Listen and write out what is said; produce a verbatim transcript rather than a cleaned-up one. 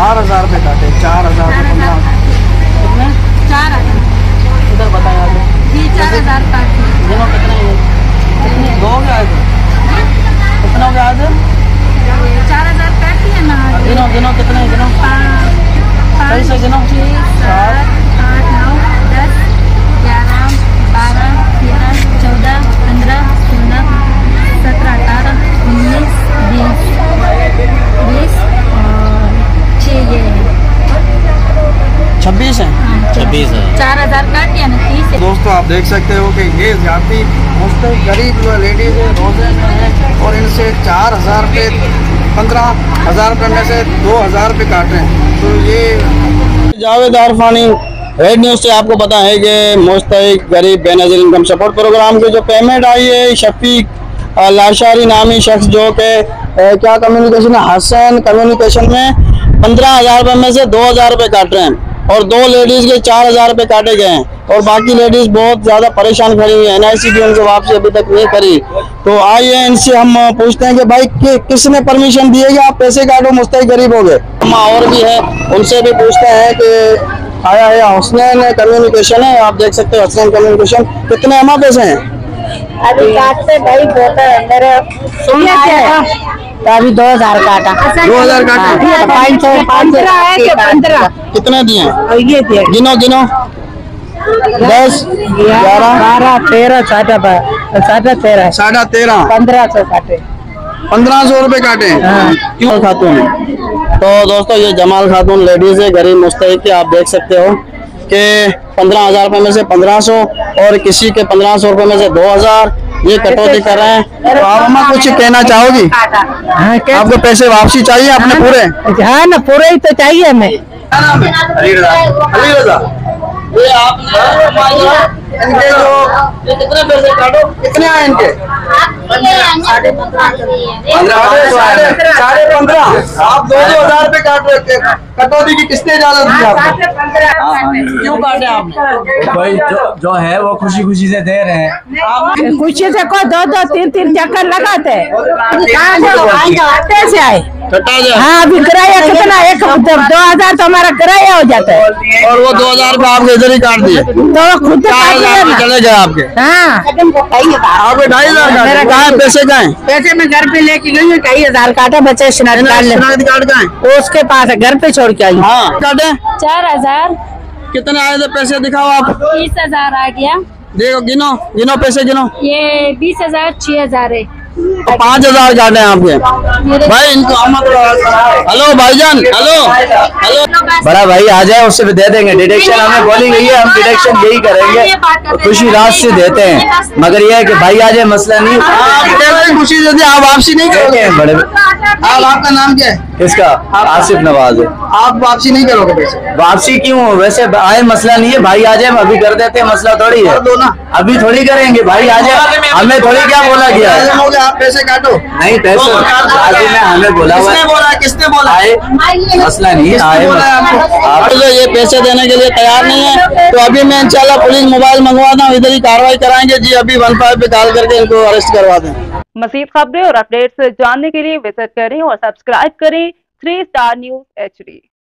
चार हजार रुपये काटे, चार हजार पंद्रह कितने, चार हजार इधर बताया जी, चार हजार काटे। गिनो कितने ये, कितने दो हो गया इधर, कितना हो गया इधर, चार हजार काटी है ना। गिनो गिनो कितने गिनो, सही से गिनो, छः सात आठ नौ दस ग्यारह बारह तेरह चौदह पंद्रह सोलह सत्रह अठारह उन्नीस बीस बीस और छः ये छब्बीस है, छब्बीस है। चार हजार काट या ना तीस है। दोस्तों आप देख सकते हो कि ये जाति मुस्तैक गरीब जो लेडीज है रोजे में है और इनसे चार हजार रुपये पंद्रह हजार रुपये में से दो हजार रुपये काट रहे हैं। तो ये जावेद आरफानी रेड न्यूज़ से आपको पता है कि मुस्तैक गरीब बेनज़ीर इनकम सपोर्ट प्रोग्राम की जो पेमेंट आई है शफीक लाशारी नामी शख्स जो कि क्या कम्युनिकेशन है हसन कम्युनिकेशन में पंद्रह हजार रुपये में से दो हजार रुपये काट रहे हैं और दो लेडीज के चार हजार रुपये काटे गए हैं और बाकी लेडीज बहुत ज्यादा परेशान खड़ी हुई है। एन आई सी भी उनको वापसी अभी तक नहीं करी। तो आइए इनसे हम पूछते हैं कि भाई कि, किसने परमिशन दी है कि आप पैसे काटो मुस्तैक गरीब हो गए। हम और भी है उनसे भी पूछते हैं कि आया है हुसनैन कम्युनिकेशन है, आप देख सकते हो हुसनैन कम्युनिकेशन, कितने अमा पैसे हैं अभी काटते भाई बहुत है मेरे तो अभी दो हजार काटा, दो हजार काटे, पाँच सौ पंद्रह है कि पंद्रह कितने दिए ये दिए गिनो गिनो, दस ग्यारह बारह तेरह साढ़े साढ़े तेरह साढ़े तेरह पंद्रह सौ काटे, पंद्रह सौ रुपए काटे। क्यों खातून, तो दोस्तों ये जमाल खातून लेडीज है गरीब मुस्तैक की, आप देख सकते हो कि पंद्रह हजार रुपये में से पंद्रह सौ और किसी के पंद्रह सौ रुपये में से दो हजार ये कटौती कर रहे हैं। तो आप अम्मा कुछ कहना चाहोगी, आपको पैसे वापसी चाहिए अपने पूरे? हाँ ना पूरे ही तो चाहिए हमें। क्या नाम है? अली रज़ा। अली रज़ा, ये आपने इनके जो ये कितने पैसे काटो, कितने आए इनके? साढ़े साढ़े पंद्रह। आप दो दो हजार रुपए काट रहे थे, कटौती की किसने इजाजत दी आपको? क्यों काटे आपने? भाई जो जो है वो खुशी खुशी से दे रहे हैं। खुशी से को दो दो तीन तीन चक्कर लगाते कैसे आए? हाँ अभी किराया कितना, एक दो हजार तो हमारा किराया हो जाता है और वो दो हजार रुपये आपके इधर ही काट दिए तो खुद चले गए आपके। हाँ आपके ढाई हजार काटे, कहाँ पैसे कहाँ? पैसे मैं घर पे लेके गई हूँ, ढाई हजार काटा बचे शनाख्ती कार्ड कहाँ है? वो उसके पास है, घर पे छोड़ के आई। हाँ काटे, चार हजार कितने आए थे पैसे दिखाओ आप? बीस हजार आ गया, देखो गिनो गिनो पैसे गिनो, ये बीस हजार छह हजार है। तो पाँच हजार काटे हैं आपके भाई इनको। हेलो भाईजान, हेलो हेलो बड़ा भाई आ जाए उससे भी दे देंगे डिडक्शन, हमें बोली गई है हम डिडक्शन यही करेंगे, खुशी रात से देते हैं, मगर यह है कि भाई आ जाए मसला नहीं। आप खुशी से आप वापसी नहीं करोगे बड़े आप, आपका नाम क्या है? इसका आसिफ नवाज है। आप वापसी नहीं करोगे पैसे? वापसी क्यों, वैसे आए मसला नहीं है, भाई आ जाए अभी कर देते हैं, मसला थोड़ी है, दो ना अभी थोड़ी करेंगे, भाई आ जाए, हमें थोड़ी क्या बोला गया है, आप पैसे काटो नहीं पैसे शादी में हमें बोला हुआ किसने बोला, किसने बोला? आए मसला नहीं है, आए आप जो ये पैसे देने के लिए तैयार नहीं है तो अभी मैं इंशाल्लाह पुलिस मोबाइल मंगवाता हूँ, इधर ही कार्रवाई कराएंगे जी। अभी वन फाइव पे कॉल करके इनको अरेस्ट करवा दें। मज़ीद खबरें और अपडेट्स जानने के लिए विजिट करें और सब्सक्राइब करें three star news H D.